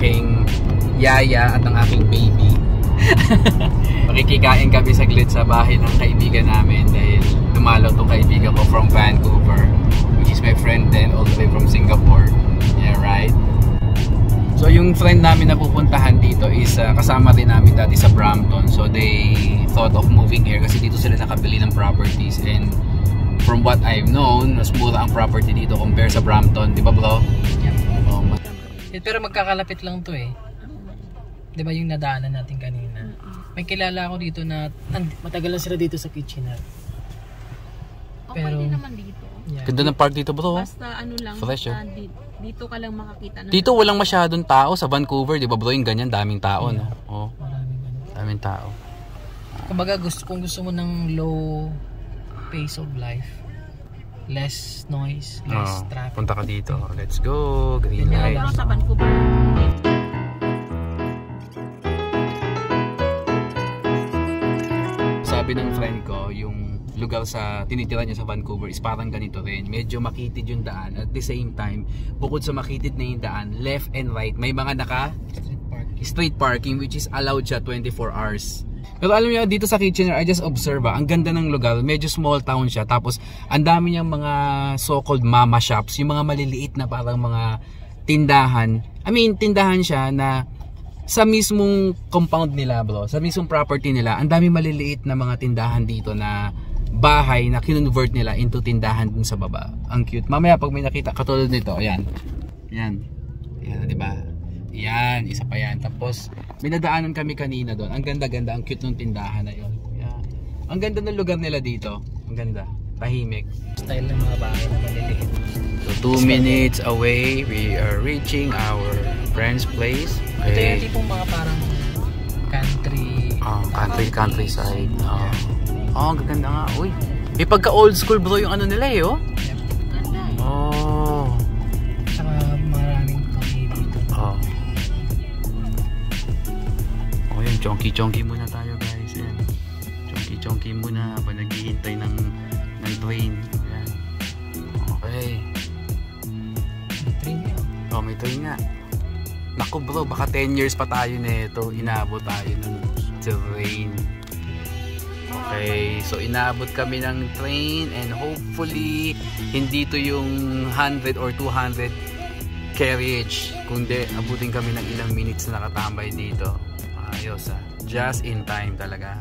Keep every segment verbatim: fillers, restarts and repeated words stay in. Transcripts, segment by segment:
aking yaya at ang aking baby. Makikikain kami saglit sa bahay ng kaibigan namin dahil dumalaw tong kaibigan ko from Vancouver, which is my friend then all the way from Singapore. Yeah, right? So yung friend namin na pupuntahan dito is uh, kasama rin namin dati sa Brampton. So they thought of moving here kasi dito sila nakabili ng properties, and from what I've known, mas mura ang property dito compare sa Brampton, di ba bro? Yeah. Oh, eh, pero magkakalapit lang to eh. Di ba yung nadaanan natin kanina? May kilala ako dito na matagal na sila dito sa Kitchener. Okay pero, din naman dito. Yeah. Ganda ng park dito bro. Basta ano lang, fresh, basta dito, dito ka lang makakita. Dito walang masyadong tao sa Vancouver, di ba bro? Yung ganyan, daming tao, yeah. No? Oh. Maraming ganyan. Daming tao. Kumbaga gusto, kung gusto mo ng low pace of life, less noise, less oh, traffic. Punta ka dito. Let's go. Green light. Sa Vancouver. Sabi ng friend ko, yung lugar sa tinitira niya sa Vancouver is parang ganito rin. Medyo makitid yung daan. At the same time, bukod sa makitid na yung daan, left and right, may mga naka street parking, street parking which is allowed siya twenty-four hours. Pero alam niyo, dito sa Kitchener, I just observe, ah, ang ganda ng lugar. Medyo small town siya. Tapos, ang dami niyang mga so-called mama shops. Yung mga maliliit na parang mga tindahan. I mean, tindahan siya na sa mismong compound nila bro. Sa mismong property nila. Ang dami maliliit na mga tindahan dito na bahay na kinonvert nila into tindahan dun sa baba. Ang cute. Mamaya pag may nakita, katulad nito. Ayan. Ayan. Ayan, diba? Yan, isa pa yan. Tapos, may nadaanan kami kanina doon. Ang ganda-ganda, ang cute ng tindahan na yun. Yan. Ang ganda ng lugar nila dito. Ang ganda. Tahimik. Style ng mga bahay na maliliit. So, two minutes away, we are reaching our friend's place. Okay. Ito yung tipong mga parang country. Oh, country, countryside. Oh, oh ang ganda nga. Uy, may pagka old school bro yung ano nila eh, oh. Yep. Oh. Saka maraming kafe dito. Oh. Oh, yun, chonky-chonky muna tayo guys. Yan. Chonky-chonky muna habang naghihintay ng, ng train. Yan. Okay. May train nga. Oh, may train nga. Naku bro, baka ten years pa tayo nito. Inabot tayo ng train. Okay, so inabot kami ng train and hopefully hindi to yung one hundred or two hundred carriage. Kundi abutin kami ng ilang minutes na nakatambay dito. Ayos ah. Just in time talaga.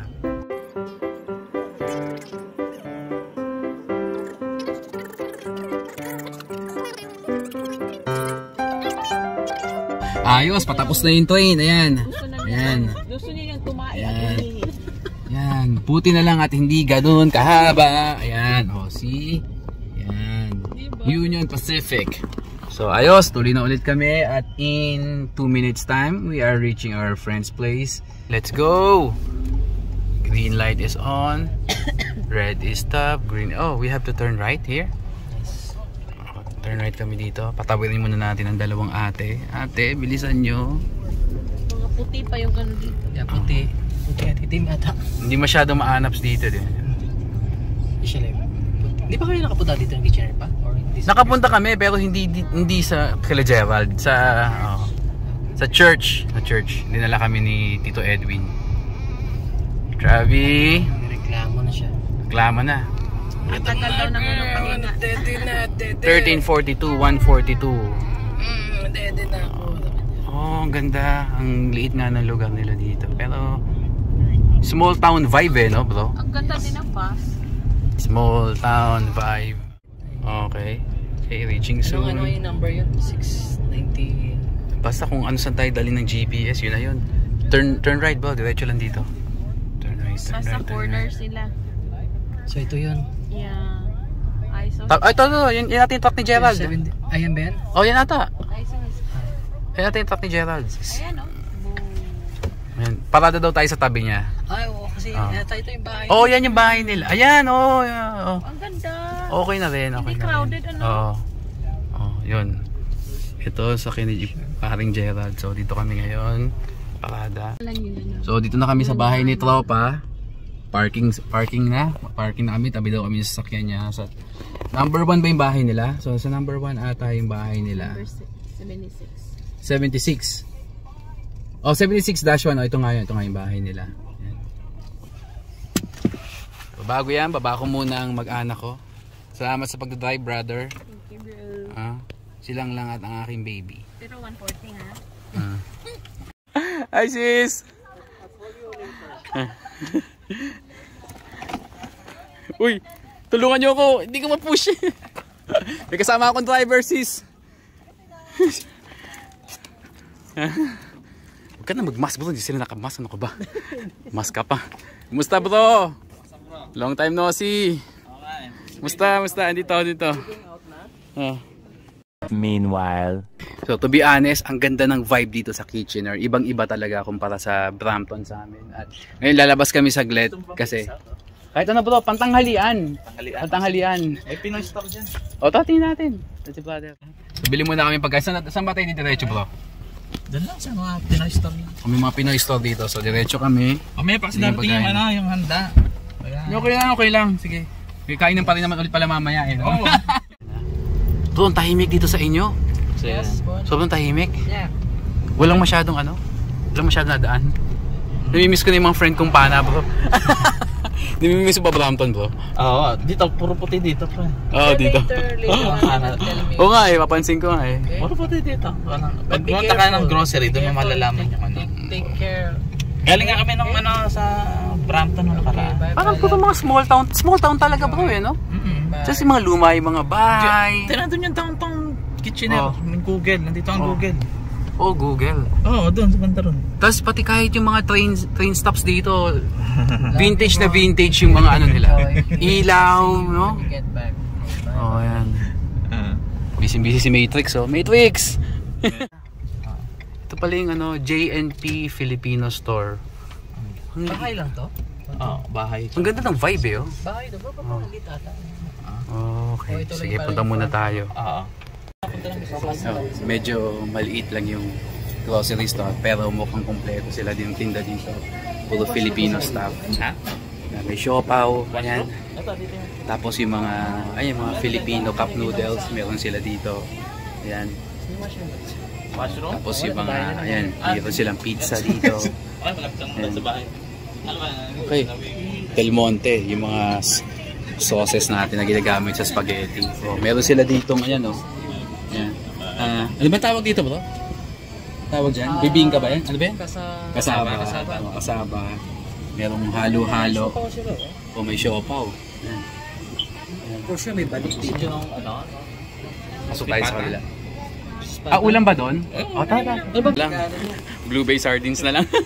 Ayos, patapos na yung train. Ayan. Ayan. Gusto niya yung tumain. Ayan. Ayan. Puti na lang at hindi ganun kahaba. Ayan. O, see? Ayan. Union Pacific. So, ayos. Tuloy na ulit kami. At in two minutes time, we are reaching our friend's place. Let's go! Green light is on. Red is stop. Green. Oh, we have to turn right here. Turn right kami dito. Patawirin muna natin ang dalawang ate. Ate, bilisan nyo. Mga puti pa yung gano'n dito. Yeah, puti. Puti at itim ata. Hindi masyado maanaps dito din. Usually, hindi pa kayo nakapunta dito ng Kitchener pa? Or nakapunta kami pero hindi hindi sa kila Gerald. Sa, oh, sa church. Sa church. Dinala kami ni Tito Edwin. Travi. Reklamo na siya. Reklamo na. Ang tagal daw ng ano pahinga. thirteen forty-two, one forty-two. Mm, dede na ako. Oh, ang ganda. Ang liit nga ng lugar nila dito. Pero small town vibe eh, no bro? Ang ganda din ng bus. Small town vibe. Okay. Okay, reaching soon. Ano, ano yung number yun? six ninety. Basta kung ano saan tayo dali ng G P S, yun na yun. Turn turn right bro, diretso lang dito. Turn right, turn Basta right, turn corner right. sila. So ito yun. Yeah. Ay, so. Ta- Ay, ito, ito, yan, yan natin yung truck ni Gerald. seventy. Ayan ba yan? Oh, yan ata. Ay, so. Yan natin yung truck ni Gerald. Ayan, oh. Ayan, parada daw tayo sa tabi niya. Ay, oo, kasi Ah. ito, ito yung bahay. Oh, yan yung bahay nila. Ayan, oh, yeah, oh. Ang ganda. Okay na rin, okay Hindi na crowded, rin. ano? Oo. Oh, yun. Ito sa kinig paring Gerald. So, dito kami ngayon. Parada. Alam yun, ano. So, dito na kami sa bahay ni Tropa. Parking parking na. Parking na kami. Tabi daw kami sa sasakyan niya. Sa number one ba yung bahay nila? So, sa number one ata yung bahay nila. Number seventy-six. seventy-six. Oh, seventy-six dash one. Oh, ito nga yun. Ito nga yung bahay nila. Yan. Bago yan, baba ko muna ang mag-anak ko. Salamat sa pagdadrive, brother. Thank you, bro. Ah, silang lang at ang aking baby. Pero one forty ha? Ah. Hi, sis! Uy, tulungan niyo ako. Hindi ko ma-push. May kasama akong driver, sis. Huwag ka na mag-mask, bro. Hindi sila naka-mask. Ano ka ba? Mask ka pa. Kumusta, bro? Long time no see. Kumusta, kumusta? Andito, dito. Oh. Meanwhile, so to be honest, ang ganda ng vibe dito sa Kitchener. Ibang-iba talaga kumpara sa Brampton sa amin. At ngayon lalabas kami saglit kasi kahit ano bro, pantanghalian. Tanghalian. Pantanghalian. May Pinoy store dyan. O, tatingin natin. Let's see, brother. So, bili muna kami pagkain. Saan, saan ba tayo dito diretso bro? Dyan lang sa mga Pinoy store. Kami mga Pinoy store dito. So diretso kami. Mamaya pa kasi darating yung ano, yung handa. Ayan. Okay lang, okay lang. Sige. Kainin pa rin naman ulit pala mamaya eh. No? Oo. Bro, ang tahimik dito sa inyo. Yes, boss. Sobrang tahimik. Yeah. Walang masyadong ano? Walang masyadong nadaan. Namimiss ko na yung mga friend kong pana, bro. Namimiss ko ba Brampton, bro? Oo, dito puro puti dito, pre. Oo, dito. Later, later on, tell me. Oo nga eh, papansin ko nga eh. Puro puti dito. Ano, pag Be pumunta ka careful. ng grocery, doon mo Careful. malalaman yung ano. Take, take care. Galing nga kami ng ano sa Brampton nung nakaraan. Bye, Parang bye, puro mga small town. Small town talaga, bro eh, no? Mm-mm. bye. Just yung mga lumay, mga bahay. Tira doon yung downtown Kitchener. Oh. Yung Google, nandito ang Oh. Google. Oh, Google. Oo, doon sa banda ron. Tapos pati kahit yung mga train train stops dito, vintage na vintage yung mga ano nila. Ilaw, no? When you get back. Bye. Oh, ayan. Ah. Busy-busy si Matrix, oh. Matrix! Ito pala yung ano, J N P Filipino Store. Ang, Bahay lang to? Oo, bahay. ang ganda ng vibe eh, oh. Bahay to? Baka oh. Maliit ata. Okay, Oh, ito lang sige, yung punta parang muna yung- tayo. Oo. Oh, medyo maliit lang yung grocery store, pero mukhang kompleto sila din tinda dito. Puro Filipino stuff. Ha? May siopaw, ayan. Ito, dito yung... Tapos yung mga, ayan, mga Filipino cup noodles, meron sila dito. Ayan. Mushroom? Tapos yung mga, ayan, meron silang pizza dito. Ay, malapit lang muna sa bahay. Ano ba? Okay. Del Monte, yung mga s- sauces natin na ginagamit sa spaghetti. So, meron sila ditong, ayan, oh. Ayan. Ah, ano ba tawag dito, bro? Tawag dyan? Bibingka ba yan? Ano ba yan? Kasa... Kasaba. Kasaba. Oh, kasaba. Merong halo-halo. Siopaw sila, oh. O may siopaw. Ayan. For sure may balik dito. Yung ano? Pasok tayo sa kanila. Ah, ulam ba doon? O, tara. Lang. Blue Bay sardines na lang.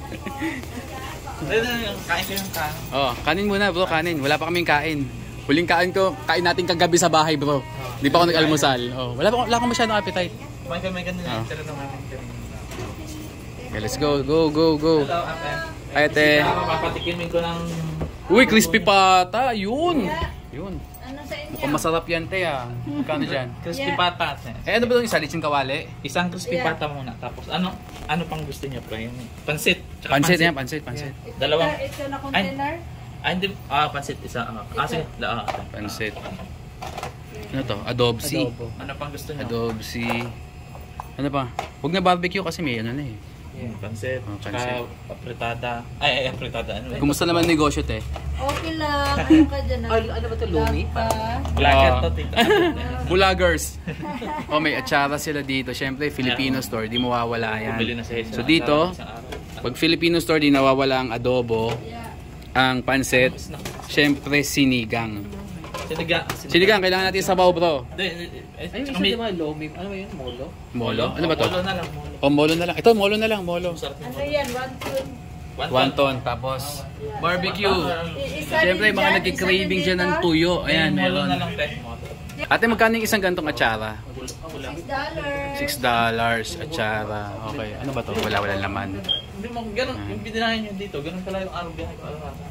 Kain ko yung kain. Oh, kanin muna bro, kanin. Wala pa kaming kain. Huling kain ko, kain natin kagabi sa bahay bro. Di pa ako nag-almusal. Oh, wala pa wala akong masyadong appetite. Kumain kami ganun Ah. yung tira naman. Okay, let's go. Go, go, go. Hello, Ate. Ay, ate. Papatikimin ko ng... Uy, crispy pata. Yun. Yun. Ano sa inyo? Mukhang masarap yan, te ah. Magkano dyan? Crispy pata. Ate. Eh, ano ba itong isa? Lechon kawali? Isang crispy Yeah. pata muna. Tapos ano ano pang gusto niyo pa? Yung pansit. Tsaka Pansit yan, pansit, pansit. Dalawang... Ito na container? Ah, hindi. Ah, pansit. Isa. Ah, ah sige. Ah, ate. Pansit. Ano to? Adobsi. Adobo. Ano pang gusto niyo? Adobsi. Ano pa? Huwag na barbecue kasi may ano na eh. Hmm, pansit. Oh, Tsaka pansit. apritada. Ay, ay, apritada. Ano? Kumusta naman negosyo, te? Okay lang. Ano ka dyan? Ay, ano ba ito? Lumi? Pa. Blacker Ah. to, tita. Bulagers. Oh, may atsara sila dito. Siyempre, Filipino store, di mawawala Bumili yan. na sa isa. So dito, Isang araw. pag Filipino store, di nawawala ang adobo, ang pansit, siyempre sinigang. Sinigang. Sinigang, kailangan natin sabaw, bro. Hindi, hindi, eh, Ay, tsaka isa may- di ba? Lomi? Ano ba yun? Molo? Molo? Ano ba to? Molo na lang. Molo. O, molo na lang. Ito, molo na lang, molo. Sarap yung Ano molo. yan? One, two. Wonton, tapos barbecue. Isa Siyempre, din mga dyan, nagki-craving isa dyan din ng dito. tuyo. Ayan, Ayan, molo meron. na lang, te. Molo. Ate, magkano yung isang gantong atsara? Kulang. Six dollars. six dollars atsara. Okay, ano ba to? Wala, wala laman. Hindi mo, ganun, yung bidinahin nyo dito, ganun pala yung araw biyahe ko. Alam mo?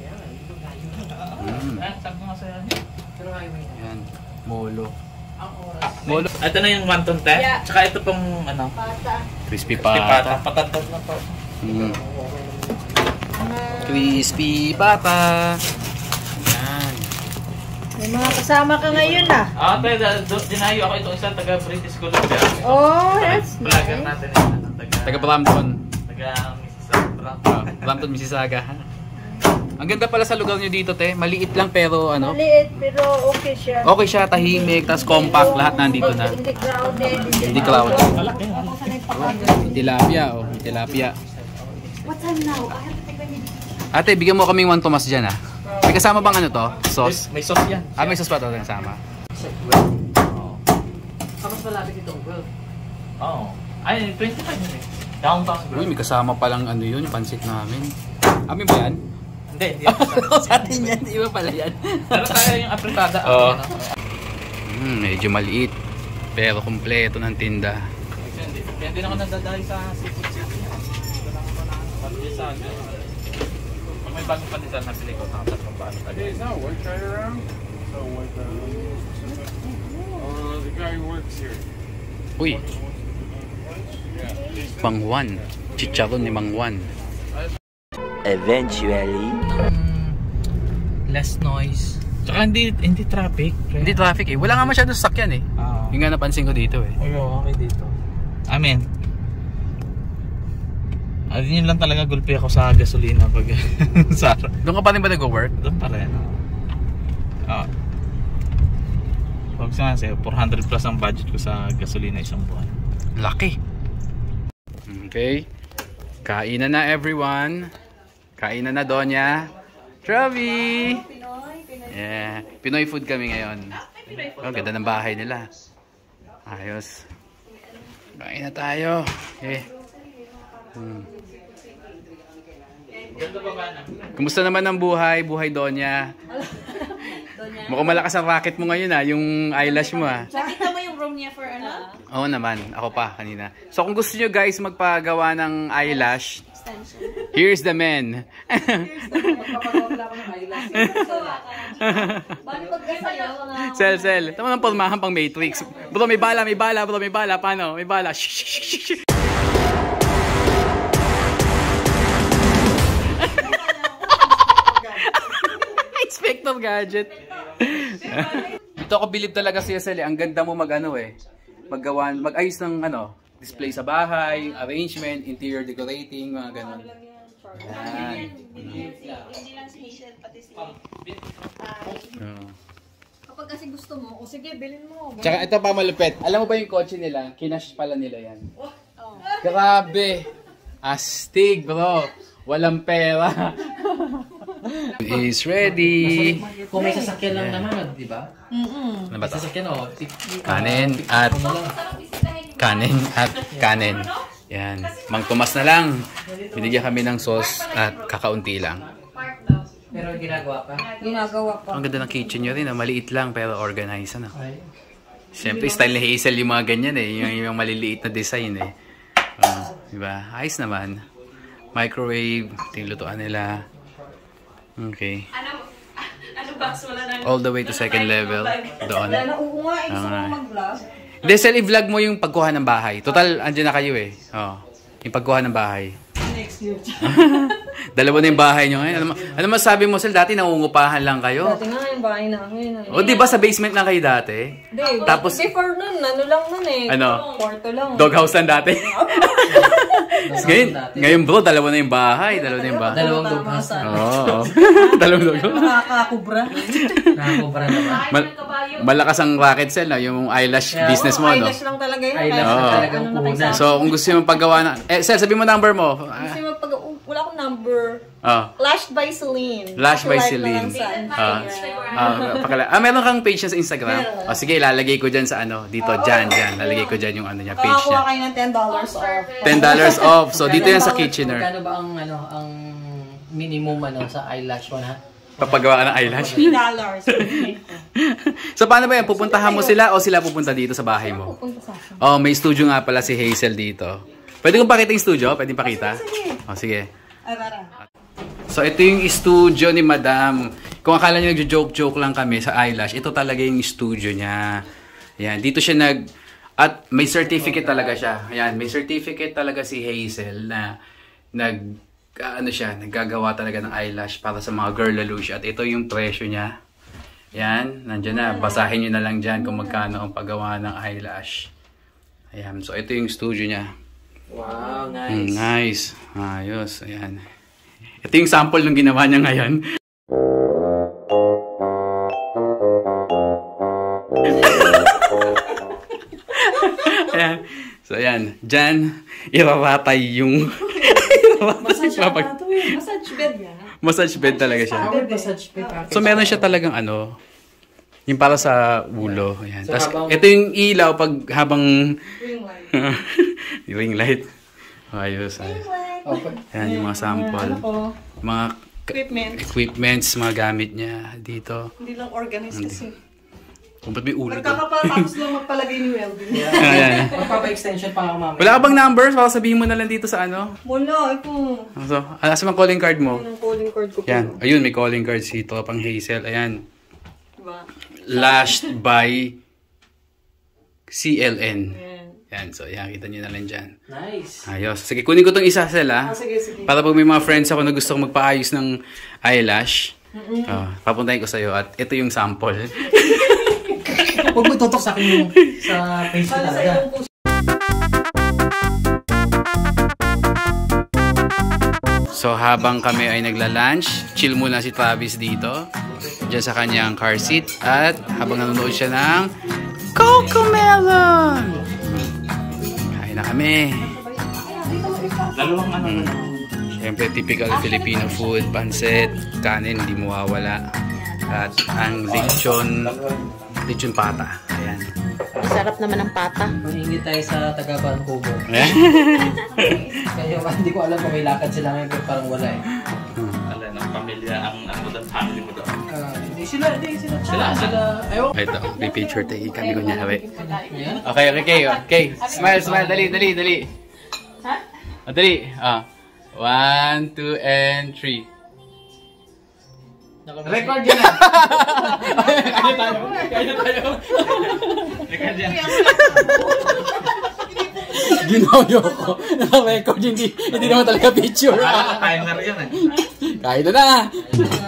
Mm. Ah, sabi ko nga sa'yo. Pero highway na. Ayan, molo. Ang oras. Molo. Ito na yung wonton, te. Yeah. Tsaka ito pong, ano, Pata. Crispy pata. pata. Patatag na po. Mm. Crispy pata. Ayan. May mga kasama ka ngayon ah. Ah, te, da- do- dinayo ako itong isang taga British Columbia. Oh, that's Vlogger nice. natin eh. Taga, Taga Brampton. Taga Mississauga. Oh, Brampton, Mississauga. Ang ganda pala sa lugar nyo dito, te. Maliit lang pero ano. Maliit, pero okay siya. Okay siya, tahimik, tas compact, lahat nandito na. Hindi crowded. Hindi crowded. May tilapia, oh. May tilapia. What time now? I have to take my meeting. Ate, bigyan mo kaming one Tomas dyan, ah. May kasama bang ano to? Sauce? May sauce yan. Ah, may sauce pa to kasama. Tapos malapit itong well. Oo. Ay, twenty-five yun eh. Downtown bro. Uy, may kasama palang ano yun, yung pansit namin. Amin ba yan? Hindi, hindi. Sa atin yan, di ba pala yan? Pero tayo yung apritada. Oo. Ano? Hmm, medyo maliit. Pero kumpleto ng tinda. Hindi. Kaya din ako nadadali sa seafood city. Ito lang ako na pandesal. Pag may bagong pandesal na pili ko, tapos kung paano tayo. Hey, no, work right around. So what the? Uh, the guy who works here. Uy, Mang Juan. Chicharon ni Mang Juan. Eventually. Less noise. Tsaka hindi, hindi traffic. Hindi traffic eh. Wala nga masyadong sasakyan eh. Oo. Yung nga napansin ko dito eh. Oo, okay dito. Amen. Ah, yun lang talaga gulpi ako sa gasolina pag Sara. Doon ka pa rin ba nag-work? Doon pa rin. Ah. Pag sa kasi four hundred plus ang budget ko sa gasolina isang buwan. Laki. Okay. Kainan na everyone. Kainan na Donya. Travi! Yeah. Pinoy food kami ngayon. Oh, ganda ng bahay nila. Ayos. Kain na tayo. Okay. Hmm. Kumusta naman ang buhay? Buhay Donya. Mukhang malakas ang racket mo ngayon ah. Yung eyelash mo ah. Nakita mo yung room niya for ano? Oo naman. Ako pa kanina. So kung gusto nyo guys magpagawa ng eyelash, here's the man. Sel, sel. Tama ng pormahan pang Matrix. Bro, may bala, may bala, bro, may bala. Paano? May bala. Shh, shh, shh, shh. Inspector Gadget. Ito ako bilib talaga siya, Sel. Ang ganda mo mag-ano eh. Maggawa, mag-ayos ng ano, display sa bahay, arrangement, interior decorating, mga ganun. Yan. Hindi lang si Hazel, pati si... Oh. Kapag kasi gusto mo, o sige, bilhin mo. Tsaka ito pa malupit. Alam mo ba yung kotse nila? Kinash pala nila yan. Grabe. Astig bro. Walang pera. Is ready. Kung may sasakyan lang naman, di ba? Ano ba May to? sasakyan o. Kanin at kanin at kanin. Yan. Mang Tomas na lang. Binigyan kami ng sauce at kakaunti lang. Pero ginagawa pa. Ginagawa pa. Ang ganda ng kitchen nyo rin. Ah. Maliit lang pero organized. Ano? Siyempre, style ni Hazel yung mga ganyan eh. Yung, yung maliliit na design eh. Uh, diba? Ayos naman. Microwave. Tinutuan nila. Okay. All the way to second level. Doon. Wala na uungain sa Ah. mga mag-vlog. Hindi, Sel, i-vlog mo yung pagkuha ng bahay. Total, andyan na kayo eh. Oh, yung pagkuha ng bahay. Next year. Dalawa na yung bahay nyo ngayon. Ano, ano masabi mo, Sel? Dati nangungupahan lang kayo. Dati nga yung bahay namin. O, di ba sa basement lang kayo dati? Hindi, Tapos- before nun, ano lang nun eh. Ano? Kwarto lang. Doghouse lang dati. ngayon, ngayon bro, dalawa na yung bahay. Dalawa na yung bahay. Dalawang doghouse. Oo. Oh, Dalawang doghouse. Nakakakubra. Nakakubra naman. Mal- malakas ang racket, Sel, no? Yung eyelash business mo, no? Eyelash lang talaga yun. Eyelash Kaya- lang ano talagang na puhunan. kayo sa- So, kung gusto nyo magpagawa na... Eh, Sel, sabi mo number mo. Kasi magpag... Wala akong number. Oh. Lashed by Celine. Lash by Like na lang Celine. sa Ah, Instagram. ah, pakala. Ah, meron kang page niya sa Instagram? Meron. O sige, ilalagay ko dyan sa ano, dito, dyan, dyan. Lalagay ko dyan yung ano niya, page Makakuha niya. kayo ng ten dollars off. ten dollars off. So, dito yan sa Kitchener. Magkano ba ang ano ang minimum ano sa eyelash mo na? Papagawa ka ng eyelash. ten dollars. So, paano ba yan? Pupuntahan mo sila o sila pupunta dito sa bahay mo? Pupunta sa akin. Oh, may studio nga pala si Hazel dito. Pwede kong pakita yung studio? Pwede pakita? O, sige. Ay, tara. So, ito yung studio ni Madam. Kung akala nyo nagjo-joke-joke lang kami sa eyelash, ito talaga yung studio niya. Ayan, dito siya nag... At may certificate talaga siya. Ayan, may certificate talaga si Hazel na nag... Ano siya, naggagawa talaga ng eyelash para sa mga girl lalush. At ito yung presyo niya. Ayan, nandyan na. Basahin nyo na lang dyan kung magkano ang paggawa ng eyelash. Ayan, so ito yung studio niya. Wow, nice. Mm, nice. Ayos. Ayan. Ito yung sample ng ginawa niya ngayon. Ayan. So, ayan. Diyan, iraratay yung... Massage ata ito eh. Massage bed niya. Massage bed talaga siya. Massage package. So, meron siya talagang ano, yung para sa ulo. Ayan. So, Tapos, habang- ito yung ilaw pag habang... Ring light. ring light. Ayos, ayos. Okay. Ayan yung mga sample. Ano ko? Mga k- Equipment. equipments, mga gamit niya dito. Hindi lang organized kasi. Kung ba't may ulo doon? Nagkakapatapos lang magpalagay ni Weldon. Ayan. Magpapa-extension pa ako mamaya. Wala ka bang numbers? Baka sabihin mo na lang dito sa ano. Wala, ito. So, asa mang calling card mo? Yung calling card ko po. Yan. Ayun, may calling card si Tropang Hazel. Ayan. Diba? Lashed by C L N. Yan. Yan. So, yan. Kita nyo na lang dyan. Nice. Ayos. Sige, kunin ko itong isa sila. Ah, sige, sige. Para pag may mga friends ako na gusto kong magpaayos ng eyelash, oh, papuntahin ko sa'yo. At ito yung sample. Huwag mo tutok sa akin yung sa face ko Para sa talaga. iyong puso. So habang kami ay nagla-lunch, chill muna si Travis dito. Diyan sa kanyang car seat. At habang nanonood siya ng Cocomelon! Kain na kami. Dalawang ano Mm. Siyempre, typical Filipino food. Pansit, kanin, hindi mawawala. At ang lechon, lechon pata. Ayan. Sarap naman ang pata. Maingit tayo sa taga Vancouver. Ayan. Kaya hindi ko alam kung may lakad sila ngayon pero parang wala eh. Ala ng pamilya ang ano doon, family mo doon. Ah, hindi sila, hindi sila. Sila, sila. Ayaw. Ito, may picture tayo kami kunyari. Ayan. Okay, okay, okay. Okay, smile, smile. Dali, dali, dali. Ha? Oh, dali. Ah. One, two, and three. Record yun ah. Kaya tayo. Kaya tayo. Ginoyo ko. Naka-record, hindi, hindi naman talaga picture. Timer yun eh. Kahit na na.